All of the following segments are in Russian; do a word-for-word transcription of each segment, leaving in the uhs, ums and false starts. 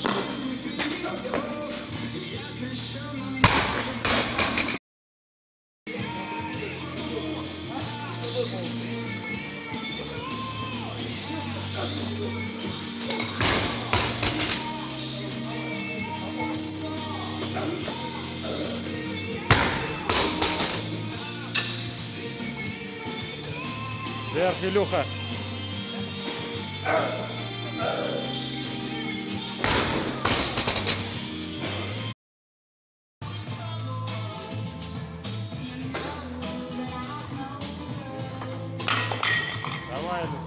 Вверх, Илюха. Давай, Илюха.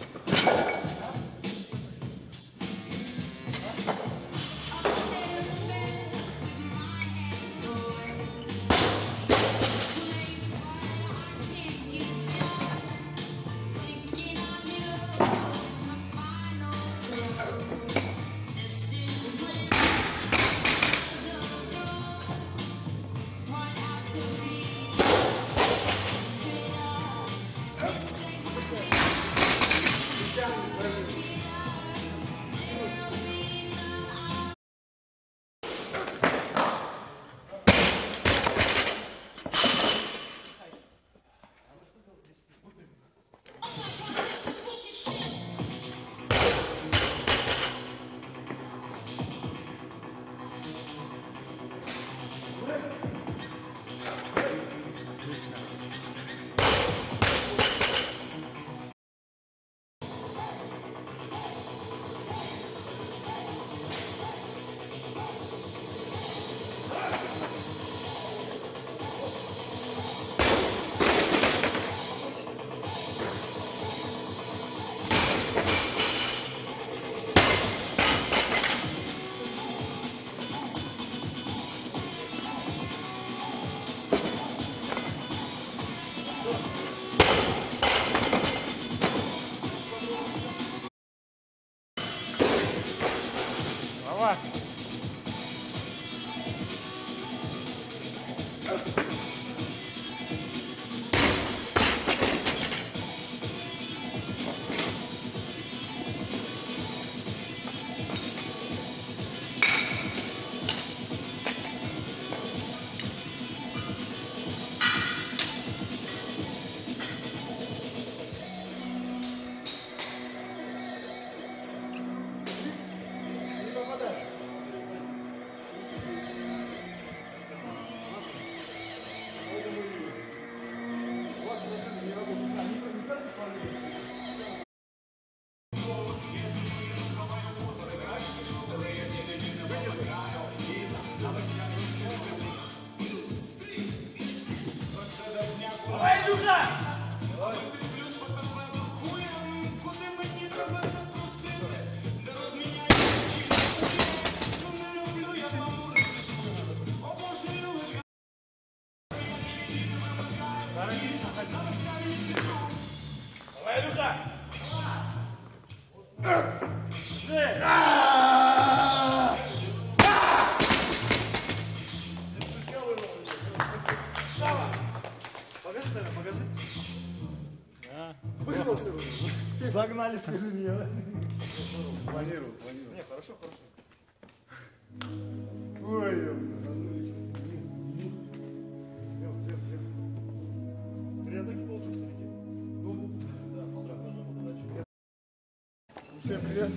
Давай. Давай, Илюха! Давай, Илюха! Покажи. Да. Выспался уже. Загнали с меня. Планирую, планирую. Не, хорошо, хорошо. Ой, Три атаки получил старики. ну, Да, полтора ножа, удачи. всем привет.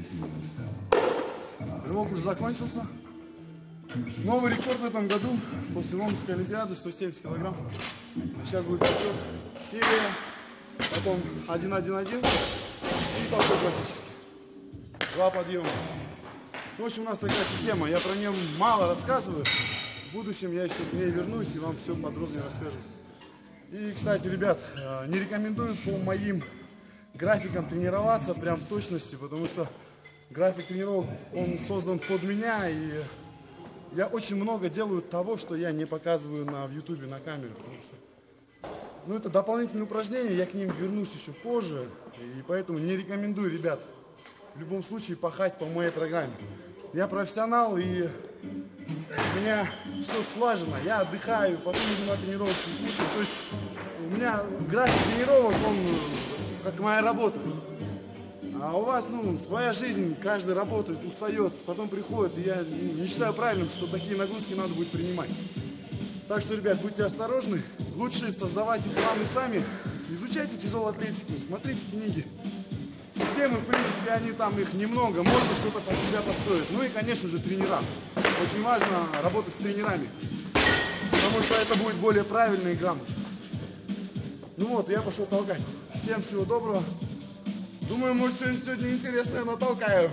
Рывок уже закончился. Новый рекорд в этом году после Лондонской Олимпиады сто семьдесят килограмм. Сейчас будет отчет. Серия, потом один-один-один и толчок классический. Два подъема. В общем, у нас такая система. Я про нее мало рассказываю. В будущем я еще к ней вернусь и вам все подробнее расскажу. И, кстати, ребят, не рекомендую по моим графикам тренироваться прям в точности, потому что график тренировок, он создан под меня, и я очень много делаю того, что я не показываю на в ютубе, на камере, потому что, ну, это дополнительные упражнения, я к ним вернусь еще позже, и поэтому не рекомендую, ребят, в любом случае пахать по моей программе. Я профессионал, и у меня все слажено, я отдыхаю, потом иду на тренировки, кушаю, то есть у меня график тренировок, он как моя работа. А у вас, ну, своя жизнь, каждый работает, устает, потом приходит, и я не считаю правильным, что такие нагрузки надо будет принимать. Так что, ребят, будьте осторожны, лучше создавайте планы сами, изучайте тяжелую атлетику, смотрите книги. Системы, в принципе, они там, их немного, можно что-то под себя построить. Ну и, конечно же, тренера. Очень важно работать с тренерами, потому что это будет более правильно и грамотно. Ну вот, я пошел толкать. Всем всего доброго. Думаю, может, что-нибудь сегодня интересное натолкаю.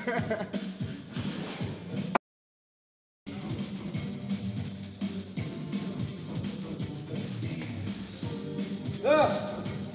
Да!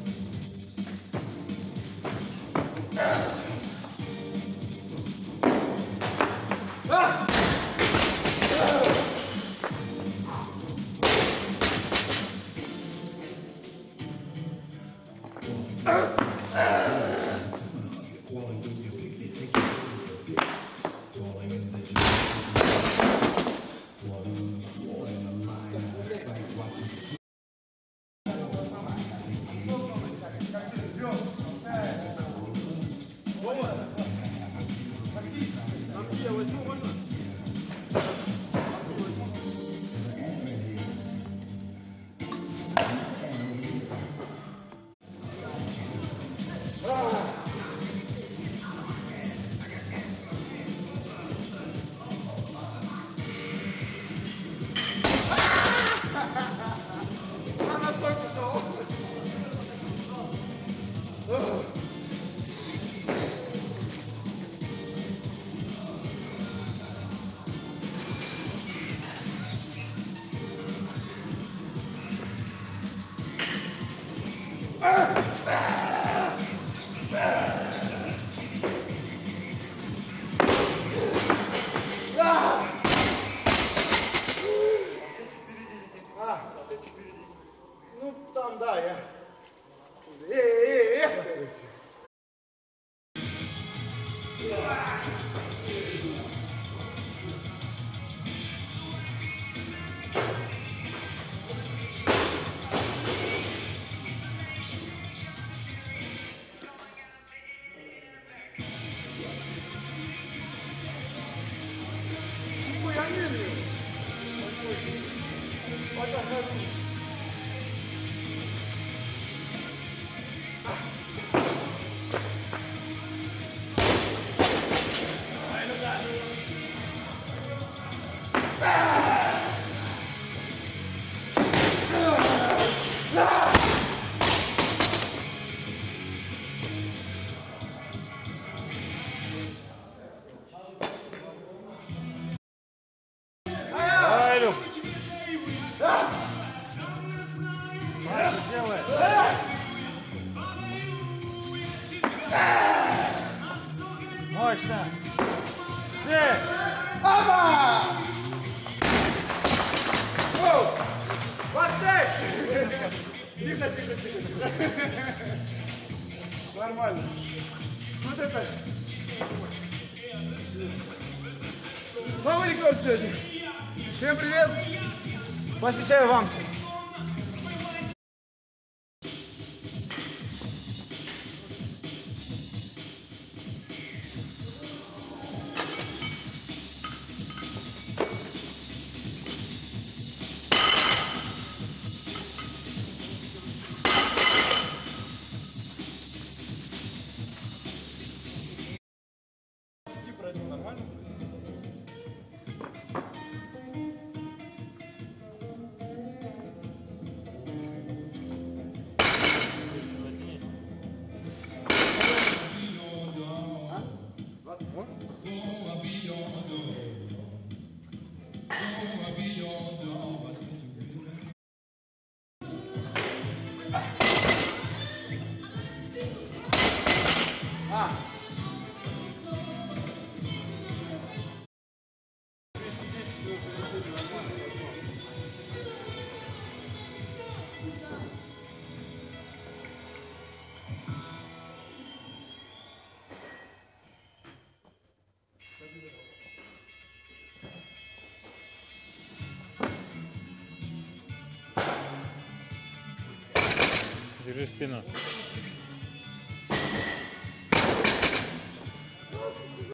Ну, там, да, я... Эй, эх, эх! Чего я медленно? Пока хожу. Давай, Илюх. Маша, делай. Мощно. Здесь. Опа! Оу! Поставь! Тихо, тихо, тихо. Нормально. Вот это... Новый рекорд сегодня. Всем привет. Посвящаю вам всем. Пройду нормально. Держи спину.